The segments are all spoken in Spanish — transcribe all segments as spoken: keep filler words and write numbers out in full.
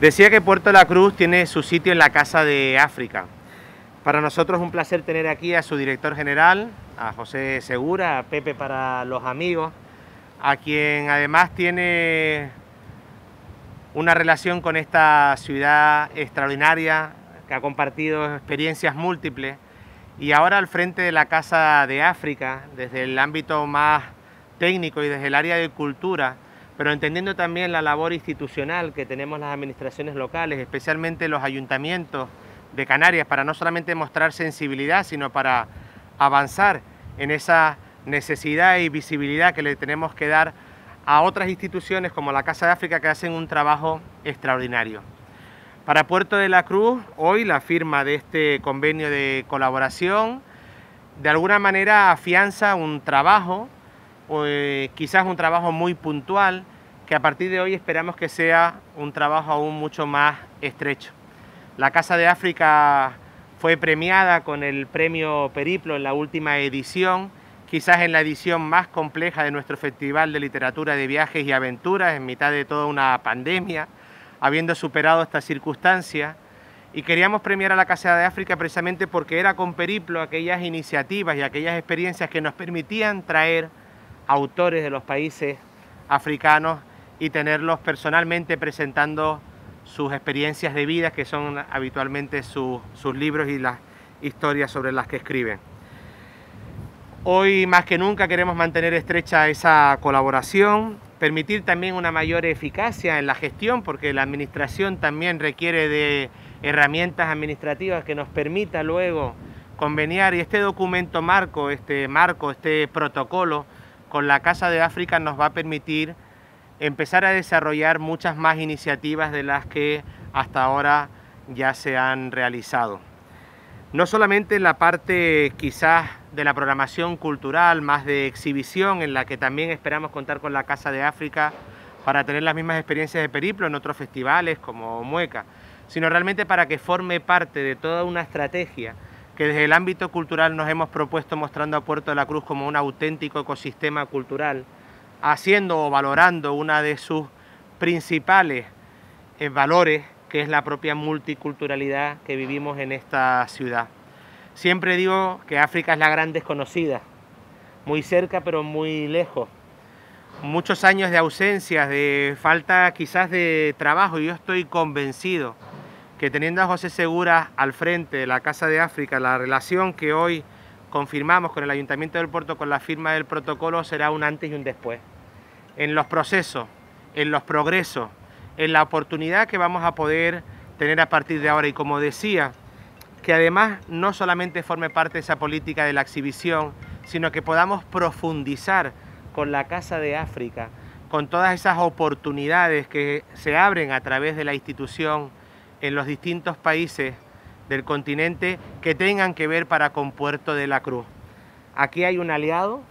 Decía que Puerto La Cruz tiene su sitio en la Casa de África. Para nosotros es un placer tener aquí a su director general, a José Segura, a Pepe para los amigos, a quien además tiene una relación con esta ciudad extraordinaria, que ha compartido experiencias múltiples, y ahora al frente de la Casa de África, desde el ámbito más técnico y desde el área de cultura, pero entendiendo también la labor institucional que tenemos las administraciones locales, especialmente los ayuntamientos de Canarias, para no solamente mostrar sensibilidad, sino para avanzar en esa necesidad y visibilidad que le tenemos que dar a otras instituciones como la Casa de África, que hacen un trabajo extraordinario. Para Puerto de la Cruz, hoy la firma de este convenio de colaboración de alguna manera afianza un trabajo, eh, quizás un trabajo muy puntual, que a partir de hoy esperamos que sea un trabajo aún mucho más estrecho. La Casa de África fue premiada con el premio Periplo en la última edición, quizás en la edición más compleja de nuestro Festival de Literatura de Viajes y Aventuras, en mitad de toda una pandemia, habiendo superado esta circunstancia. Y queríamos premiar a la Casa de África precisamente porque era con Periplo aquellas iniciativas y aquellas experiencias que nos permitían traer autores de los países africanos y tenerlos personalmente presentando sus experiencias de vida, que son habitualmente su, sus libros y las historias sobre las que escriben. Hoy más que nunca queremos mantener estrecha esa colaboración, permitir también una mayor eficacia en la gestión, porque la administración también requiere de herramientas administrativas que nos permita luego conveniar, y este documento marco, este marco, este protocolo con la Casa de África nos va a permitir empezar a desarrollar muchas más iniciativas de las que hasta ahora ya se han realizado. No solamente en la parte quizás de la programación cultural, más de exhibición, en la que también esperamos contar con la Casa de África para tener las mismas experiencias de Periplo en otros festivales como Mueca, sino realmente para que forme parte de toda una estrategia que desde el ámbito cultural nos hemos propuesto, mostrando a Puerto de la Cruz como un auténtico ecosistema cultural, haciendo o valorando una de sus principales eh, valores, que es la propia multiculturalidad que vivimos en esta ciudad. Siempre digo que África es la gran desconocida, muy cerca pero muy lejos. Muchos años de ausencias, de falta quizás de trabajo, y yo estoy convencido que teniendo a José Segura al frente de la Casa de África, la relación que hoy confirmamos con el Ayuntamiento del Puerto con la firma del protocolo será un antes y un después. En los procesos, en los progresos, en la oportunidad que vamos a poder tener a partir de ahora. Y como decía, que además no solamente forme parte de esa política de la exhibición, sino que podamos profundizar con la Casa de África, con todas esas oportunidades que se abren a través de la institución en los distintos países del continente que tengan que ver para con Puerto de la Cruz. Aquí hay un aliado,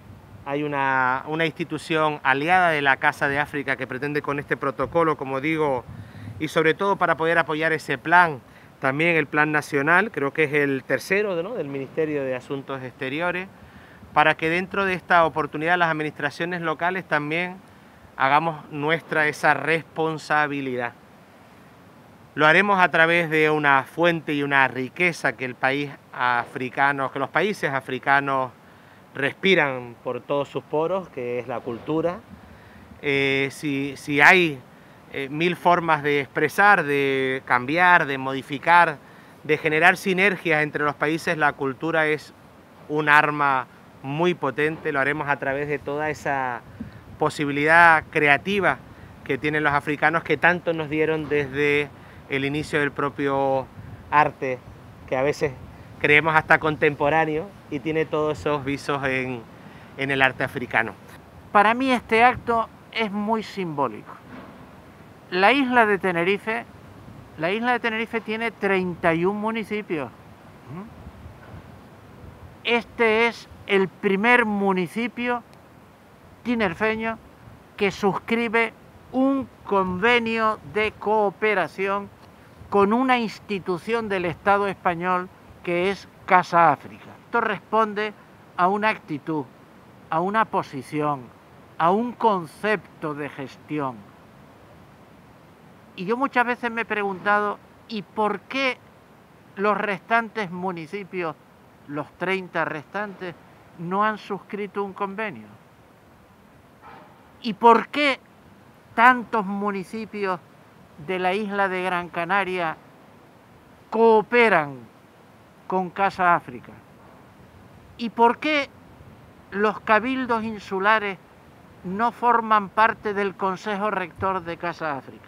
hay una, una institución aliada de la Casa de África que pretende con este protocolo, como digo, y sobre todo para poder apoyar ese plan, también el plan nacional, creo que es el tercero, ¿no?, del Ministerio de Asuntos Exteriores, para que dentro de esta oportunidad las administraciones locales también hagamos nuestra esa responsabilidad. Lo haremos a través de una fuente y una riqueza que el país africano, que los países africanos respiran por todos sus poros, que es la cultura. Eh, si, si hay eh, mil formas de expresar, de cambiar, de modificar, de generar sinergias entre los países, la cultura es un arma muy potente. Lo haremos a través de toda esa posibilidad creativa que tienen los africanos, que tanto nos dieron desde el inicio del propio arte, que a veces creemos hasta contemporáneo y tiene todos esos visos en, en el arte africano. Para mí este acto es muy simbólico. La isla de Tenerife, la isla de Tenerife tiene treinta y un municipios. Este es el primer municipio tinerfeño que suscribe un convenio de cooperación con una institución del Estado español que es Casa África. Esto responde a una actitud, a una posición, a un concepto de gestión. Y yo muchas veces me he preguntado, ¿y por qué los restantes municipios, los treinta restantes, no han suscrito un convenio? ¿Y por qué tantos municipios de la isla de Gran Canaria cooperan con Casa África? ¿Y por qué los cabildos insulares no forman parte del Consejo Rector de Casa África?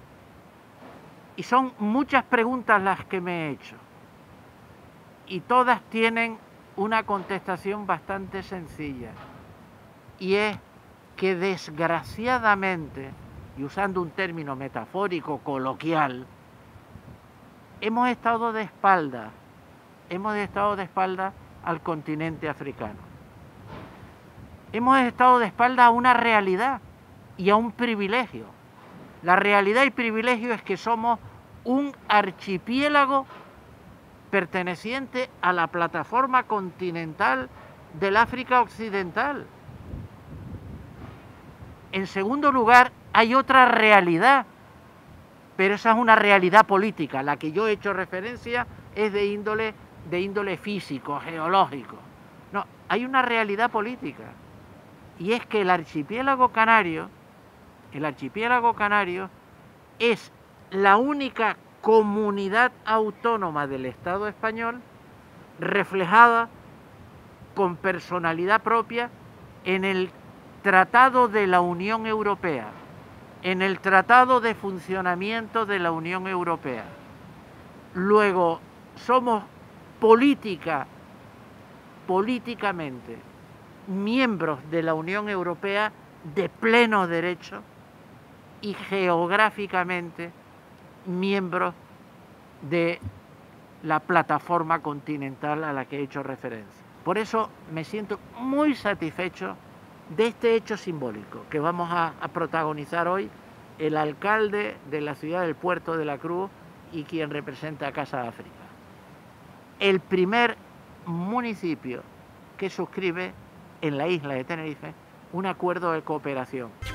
Y son muchas preguntas las que me he hecho. Y todas tienen una contestación bastante sencilla. Y es que desgraciadamente, y usando un término metafórico, coloquial, hemos estado de espaldas, hemos estado de espaldas al continente africano. Hemos estado de espaldas a una realidad y a un privilegio. La realidad y privilegio es que somos un archipiélago perteneciente a la plataforma continental del África Occidental. En segundo lugar, hay otra realidad, pero esa es una realidad política. La que yo he hecho referencia es de índole, de índole físico, geológico. No, hay una realidad política, y es que el archipiélago canario, el archipiélago canario es la única comunidad autónoma del Estado español reflejada con personalidad propia en el Tratado de la Unión Europea, en el Tratado de Funcionamiento de la Unión Europea. Luego, somos política, políticamente miembros de la Unión Europea de pleno derecho y geográficamente miembros de la plataforma continental a la que he hecho referencia. Por eso me siento muy satisfecho de este hecho simbólico que vamos a, a protagonizar hoy el alcalde de la ciudad del Puerto de la Cruz y quien representa a Casa África. El primer municipio que suscribe en la isla de Tenerife un acuerdo de cooperación.